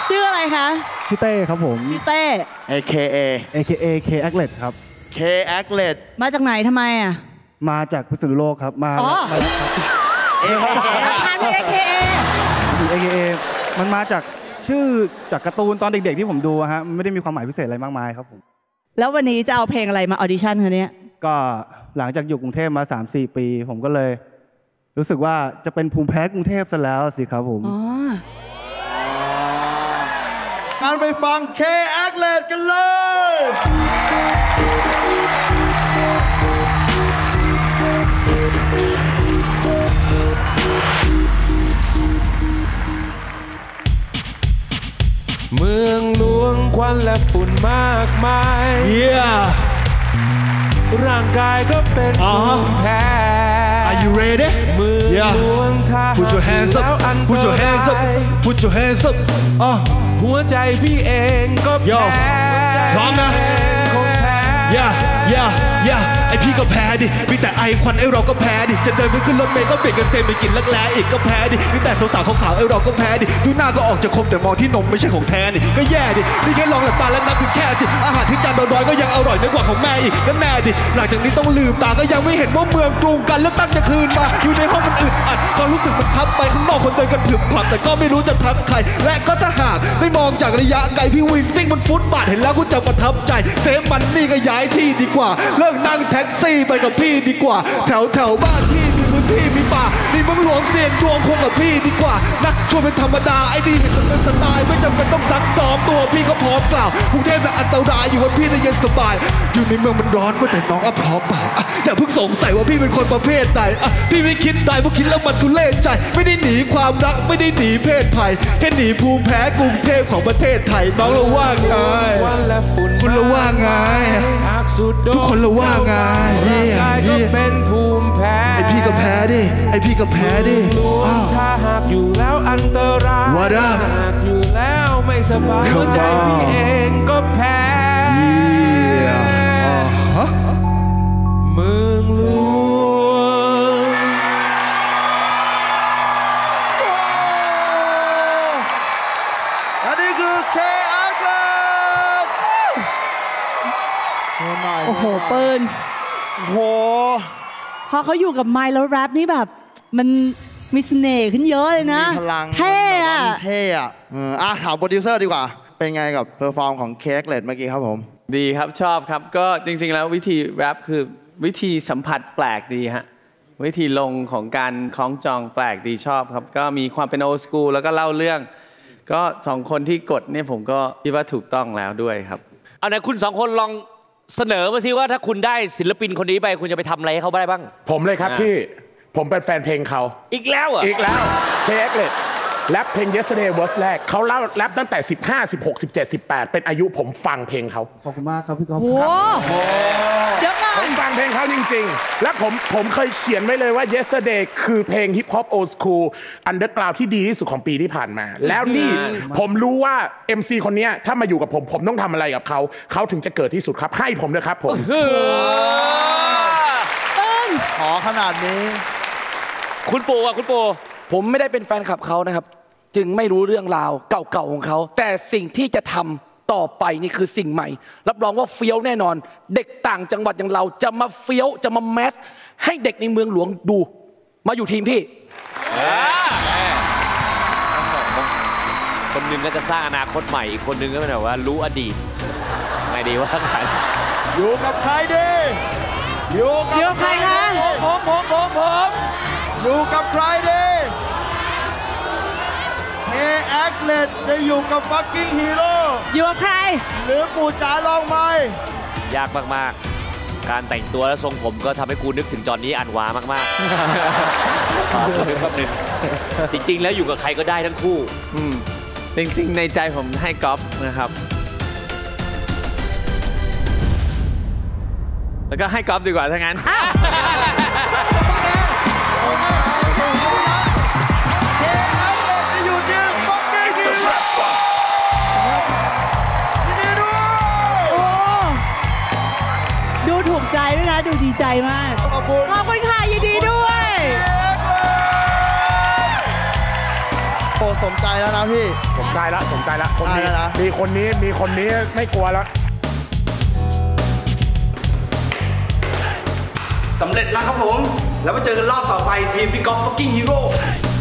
ชื่ออะไรคะชื่อเต้ครับผมชื่อเต้ AKA K Aglet ครับ K Aglet มาจากไหนทำไมอ่ะมาจากพิษณุโลกครับมาครับทาน AKA AKA มันมาจากชื่อจากการ์ตูนตอนเด็กๆที่ผมดูฮะมันไม่ได้มีความหมายพิเศษอะไรมากมายครับผมแล้ววันนี้จะเอาเพลงอะไรมาออดิชั่นคะเนี่ยก็หลังจากอยู่กรุงเทพมา 3-4 ปีผมก็เลยรู้สึกว่าจะเป็นภูมิแพ้กรุงเทพซะแล้วสิครับผมการไปฟัง K Aglet กันเลยเมืองหลวงควันและฝุ่นมากมายร่างกายก็เป็นภูมิแพ้ Are you ready? เมืองหลวงถ้า Put your hands up Put your hands up Put your hands up หัวใจพี่เองก็แพ้พร้อมนะไอพี่ก็แพ้ดิมีแต่ไอควันไอเราก็แพ้ดิจะเดินไปขึ้นรถเมล์ก็เบรกกันเซไปกินลักแร้อีกก็แพ้ดิมีแต่สาวๆขาวๆไอเราก็แพ้ดิดูหน้าก็ออกจะคมแต่มองที่นมไม่ใช่ของแท้นี่ก็แย่ดินี่แค่ลองหลับตาแล้วนับถึงแค่สิอาหารที่จานร้อยๆก็ยังอร่อยน้อยกว่าของแม่อีกก็แน่ดิหลังจากนี้ต้องลืมตาก็ยังไม่เห็นว่าเมืองกรุงกันแล้วตั้งจะคืนมาอยู่ในห้องมันอึดอัดความรู้สึกมันคับไปข้างนอกคนเดินกันผึ่งผลักแต่ก็ไม่รู้จะทักใครและก็ถ้าหากได้มองจากระยะไกลพี่วิ่งซิ่งบนฟุตบาทเห็นแล้วก็จะประทับใจเซฟมันนี่ก็ย้ายที่ดีกว่าเลิกนั่งแท็กซี่ไปกับพี่ดีกว่าแถวบ้านพี่มีพื้นที่มีป่านี่เมืองหลวงเสียงดวงคงกับพี่ดีกว่านะช่วยเป็นธรรมดาไอ้ดีเห็นมันเป็นสไตล์ไม่จำเป็นต้องซักซ้อมตัวพี่ก็พร้อมกล่าวกรุงเทพน่ะอันตรายอยู่กับพี่จะเย็นสบายอยู่ในเมืองมันร้อนก็แต่น้องพร้อมเปล่าอย่าเพิ่งสงสัยว่าพี่เป็นคนประเภทไหนพี่ไม่คิดได้เพราะคิดแล้วมันทุเรศใจไม่ได้หนีความรักไม่ได้หนีเพศภัยแค่หนีภูมิแพ้กรุงเทพของประเทศไทยน้องเราว่าไงคุณเราว่าไงทุกคนเราว่าไงก็เป็นภูมิแพ้ไอพี่ก็แพ้ดิไอพี่ก็แพ้ดิถ้าหากอยู่แล้วอันตราย What up หากอยู่แล้วไม่สบายหัวใจพี่เองก็แพ้เมืองหลวงอันนี้คือ K Aglet โอ้โหเปิ้ลโหพอเขาอยู่กับไมค์แล้วแรปนี่แบบมันมีเสน่ห์ขึ้นเยอะเลยนะมีพลังเท่ถามโปรดิวเซอร์ดีกว่าเป็นไงกับเพอร์ฟอร์มของ K Aglet เมื่อกี้ครับผมดีครับชอบครับก็จริงๆแล้ววิธีแรปคือวิธีสัมผัสแปลกดีฮะวิธีลงของการคล้องจองแปลกดีชอบครับก็มีความเป็นโอสกูลแล้วก็เล่าเรื่องก็2คนที่กดเนี่ยผมก็คิดว่าถูกต้องแล้วด้วยครับเอาไหนคุณ2คนลองเสนอมาสิว่าถ้าคุณได้ศิลปินคนนี้ไปคุณจะไปทำอะไรให้เขาได้บ้างผมเลยครับพี่ผมเป็นแฟนเพลงเขาอีกแล้วเหรออีกแล้ว K Aglet แรปเพลง Yesterday Was แรกเขาเล่าแรปตั้งแต่15 16 17 18เป็นอายุผมฟังเพลงเขาขอบคุณมากครับพี่ก๊อฟเดี๋ยวก่อนผมฟังเพลงเขาจริงๆและผมเคยเขียนไว้เลยว่า Yesterday คือเพลงฮิปฮอปโอสคูลอันเดอร์กราวด์ที่ดีที่สุดของปีที่ผ่านมาแล้วนี่ผมรู้ว่า MC คนนี้ถ้ามาอยู่กับผมต้องทำอะไรกับเขาถึงจะเกิดที่สุดครับให้ผมเลยครับผมขอขนาดนี้คุณปู่คุณปู่ผมไม่ได้เป็นแฟนคลับเขานะครับจึงไม่รู้เรื่องราวเก่าๆของเขาแต่สิ่งที่จะทำต่อไปนี่คือสิ่งใหม่รับรองว่าเฟี้ยวแน่นอนเด็กต่างจังหวัดอย่างเราจะมาเฟี้ยวจะมาแมสให้เด็กในเมืองหลวงดูมาอยู่ทีมพี่คนหนึ่งก็จะสร้างอนาคตใหม่อีกคนหนึ่งก็แบบว่ารู้อดีตไงดีว่าอยู่กับใครดีอยู่กับใครคะผมอยู่กับใครดีK Aglet จะอยู่กับ Fucking Hero อยู่กับใครหรือปู่จ๋าลองไหมยากมากๆการแต่งตัวและทรงผมก็ทำให้กูนึกถึงจอห์นนี่อันวามากๆจริงๆแล้วอยู่กับใครก็ได้ทั้งคู่จริงๆในใจผมให้ก๊อฟนะครับแล้วก็ให้ก๊อฟดีกว่าถ้างั้นดูถูกใจด้วยนะดูดีใจมากขอบคุณค่ะยินดีด้วยสมใจแล้วนะพี่สมใจแล้วคนนี้ได้แล้วนะมีคนนี้ไม่กลัวแล้วสำเร็จแล้วครับผม แล้วมาเจอกันรอบต่อไปทีมพี่ก๊อฟฟักกิ้งฮีโร่